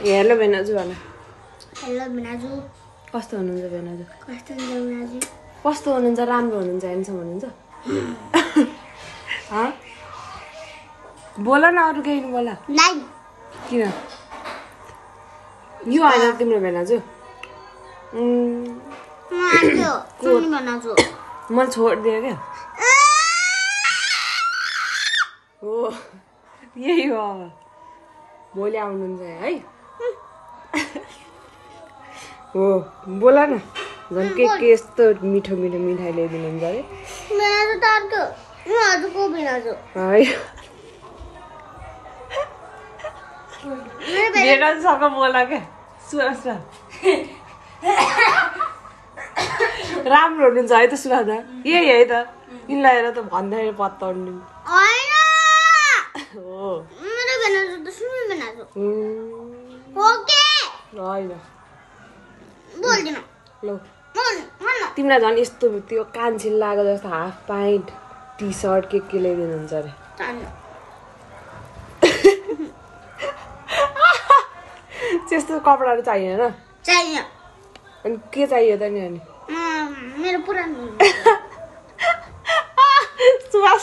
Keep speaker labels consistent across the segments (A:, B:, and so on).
A: Hello बेनाजु भन।
B: Hello बेनाजु।
A: कस्तो हुनुहुन्छ बेनाजु?
B: कस्तो हुनुहुन्छ बेनाजु?
A: कस्तो हुनुहुन्छ? राम्रो हुनुहुन्छ? ह्यान्डसम हुनुहुन्छ? ह? बोल न अरु केही बोल।
B: नाइ।
A: किन? यो हैन तिम्रो बेनाजु।
B: आजो सुनि बेनाजु।
A: मलाई छोडिदियो क्या? हो यही हो अब। भोलि आउनुहुन्छ है? हो बोल न। झन् के यस्तो मिठो मिठो मिठाई ल्याइदिनुहुन्छ अरे?
B: बेनाजु तार्को। म आजको बेनाजु।
A: है। बेनाजुसँग बोल क्या? सुवास न। राम्रो हुनुहुन्छ है त सुवास दा? यही है त? यिनलाई हेर त भन्दाखेरि पत्ताउनु।
B: हैन।
A: हो।
B: मेरो बेनाजु त सुनि बेनाजु। ओके।
A: हैन।
B: बोल्दिन।
A: ल।
B: बोल भन।
A: तिमीलाई झन् यस्तो त्यो कान्छी लागेको जस्तो हाफ प्यान्ट टी सर्ट के ल्याइदिनुहुन्छ अरे?
B: चाहिन्न।
A: त्यस्तो कपडाहरू चाहिएन?
B: चाहिन्न।
A: अनि के चाहियो त नि अनि?
B: मेरो पुरानो
A: सुवास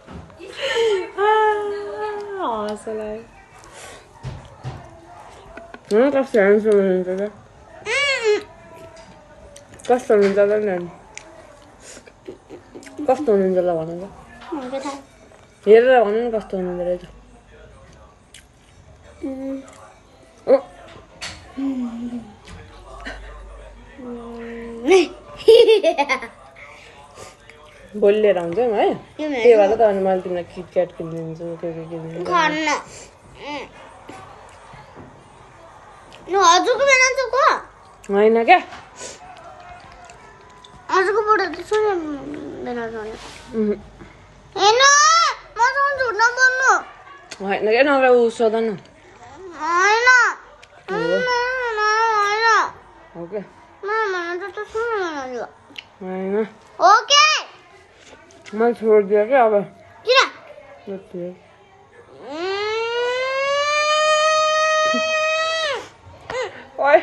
A: हँस लाग्यो। कस्तो ह्यान्डसम हुनुहुन्छ त? कस्तो हुनुहुन्छ त नि? कस्तो हुनुहुन्छ ल भन त? हेरेर भन न कस्तो हुनुहुन्छ रहेछ? भोलि लिएर आउँछ है? त्यही भएर त अनि मैले तिमीलाई किटक्याट किनिदिन्छु के किनिदिन्छु।
B: खान्न। हजुरको बेनाजुको?
A: होइन क्या?
B: हजुरको बुढो त सुने बेनाजु भने। हैन मसँग झुट नबोल्नु।
A: होइन क्या नगरा उ सोध न।
B: हैन। हैन।
A: हो क्या?
B: बेनाजु त सुने बेनाजु।
A: होइन।
B: ओके।
A: मैले छोडिदियो क्या अब।
B: किन?
A: ओइ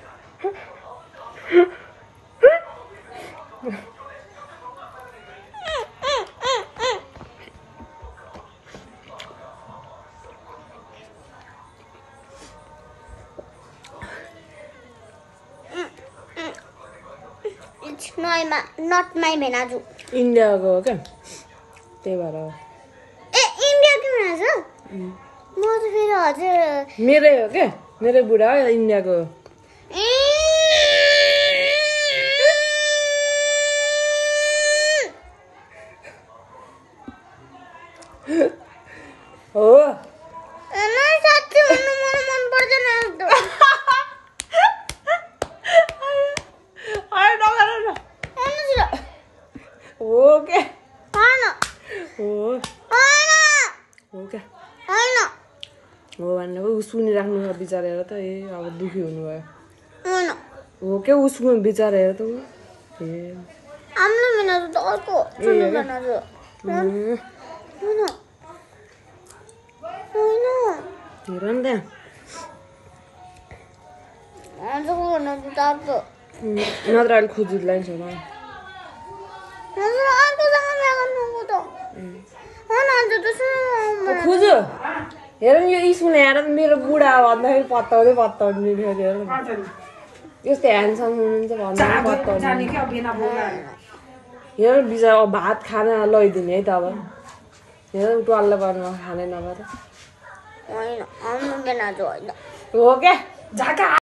B: It's not my बेनाजु।
A: इन्डियाको हो क्या? त्यही भएर हो।
B: ए इन्डियाको बेनाजु? म त फेरि हजुर
A: मेरै हो क्या? मेरै बुढा हो इन्डियाको हो। हो।
B: नै साच्चै भन्नु मलाई मन पर्दैन यस्तो।
A: आइ नगर न। हो क्या?
B: हैन।
A: हो।
B: हैन।
A: हो क्या?
B: हैन।
A: हो भनेर उ सुनिराख्नु छ बिचारेर त अब दुखी हुनुभयो।
B: हैन।
A: हो क्या? उसको बिचारेर त उ
B: आम्लो बेनाजु त अर्को सुन्नु बेनाजु। हैन। हैन।
A: हेर नि त्यहाँ।
B: हजुरको बेनाजु त अर्को।
A: नत्र अहिले खोजिदिँदैन छ मलाई।
B: हजुर अर्कोसँग बिहा गर्नुको त। हैन हजुर त सुन्नु।
A: खोजु। हेर नि यो स्कुल हेर मेरो बुढा भन्दाखेरि पत्ताउँदै हेर यस्तो ह्यान्डसम हुनुहुन्छ भन्दा पत्ताउँदै हेर बिचरा भात खाना लैदिने है त अब। हेर टुवाल्लो पर्नु खाने नभएर।
B: हैन आम्लो बेनाजु होइन।
A: हो क्या?